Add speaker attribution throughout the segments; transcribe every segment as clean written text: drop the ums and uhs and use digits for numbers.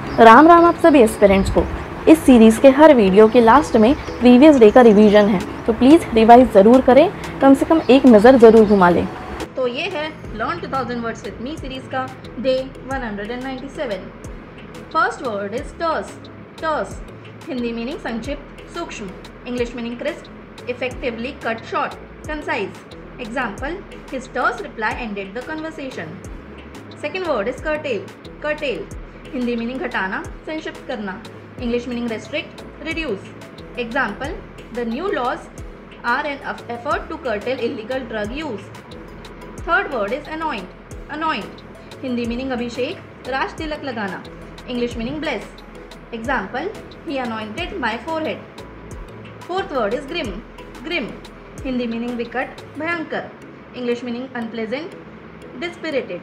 Speaker 1: राम राम आप सभी एस्पिरेंट्स को। इस सीरीज़ के हर वीडियो के लास्ट में प्रीवियस डे का रिवीजन है, तो प्लीज़ रिवाइज ज़रूर करें, कम से कम एक नज़र ज़रूर घुमा लें। तो ये है learn 2000 words with me series का day 197। First word is terse. Terse Hindi meaning संक्षिप्त, सूक्ष्म, English meaning crisp, effectively cut short, concise. Example, his terse reply ended the conversation. Second word is curtail. Curtail Hindi meaning घटाना, संक्षिप्त करना, English meaning restrict, reduce. Example, the new laws are an effort to curtail illegal drug use. Third word is anoint. Anoint Hindi meaning अभिषेक, राज तिलक लगाना, English meaning bless. Example, he anointed my forehead. Fourth word is grim. Grim Hindi meaning विकट, भयंकर, English meaning unpleasant, dispirited.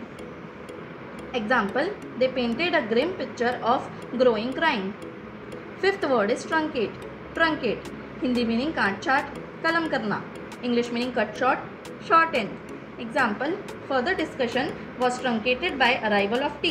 Speaker 1: Example, they painted a grim picture of growing crime. Fifth word is truncate. Truncate Hindi meaning काट छाट, कलम करना, English meaning cut short, shorten. Example, further discussion was truncated by arrival of tea.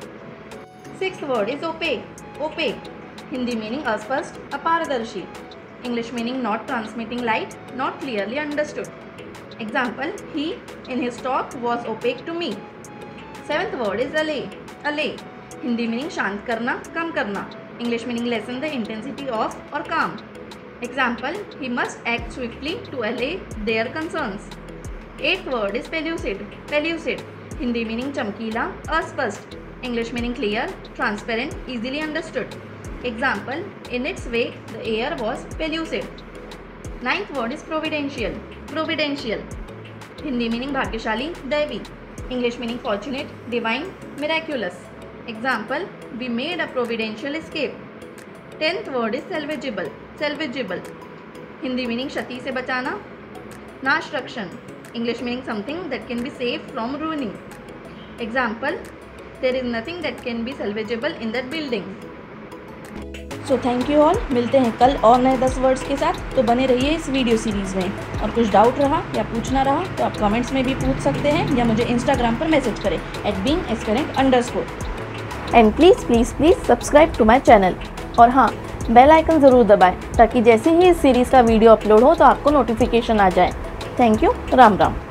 Speaker 1: Sixth word is opaque. Opaque Hindi meaning अस्पष्ट, अपारदर्शी, English meaning not transmitting light, not clearly understood. Example, he in his talk was opaque to me. Seventh word is allay. Allay Hindi meaning शांत करना, कम करना, English meaning lessen the intensity of or calm. Example, he must act swiftly to allay their concerns. Eighth word is pellucid. Pellucid Hindi meaning चमकीला, अस्पष्ट, English meaning clear, transparent, easily understood. Example, in its way the air was pellucid. Ninth word is providential. Providential Hindi meaning भाग्यशाली, दैवी, English meaning fortunate, divine, miraculous. Example, we made a providential escape. 10th word is salvageable. Salvageable Hindi meaning क्षति से बचाना, नाश रक्षण, English meaning something that can be saved from ruining. Example, there is nothing that can be salvageable in that building. So thank you all. मिलते हैं कल और नए 10 वर्ड्स के साथ, तो बने रहिए इस वीडियो सीरीज़ में। और कुछ डाउट रहा या पूछना रहा तो आप कमेंट्स में भी पूछ सकते हैं या मुझे इंस्टाग्राम पर मैसेज करें @beingaspirant_। And please subscribe to my channel. और हाँ, बेल आइकन ज़रूर दबाएं ताकि जैसे ही इस सीरीज़ का वीडियो अपलोड हो तो आपको नोटिफिकेशन आ जाए। Thank you. राम राम।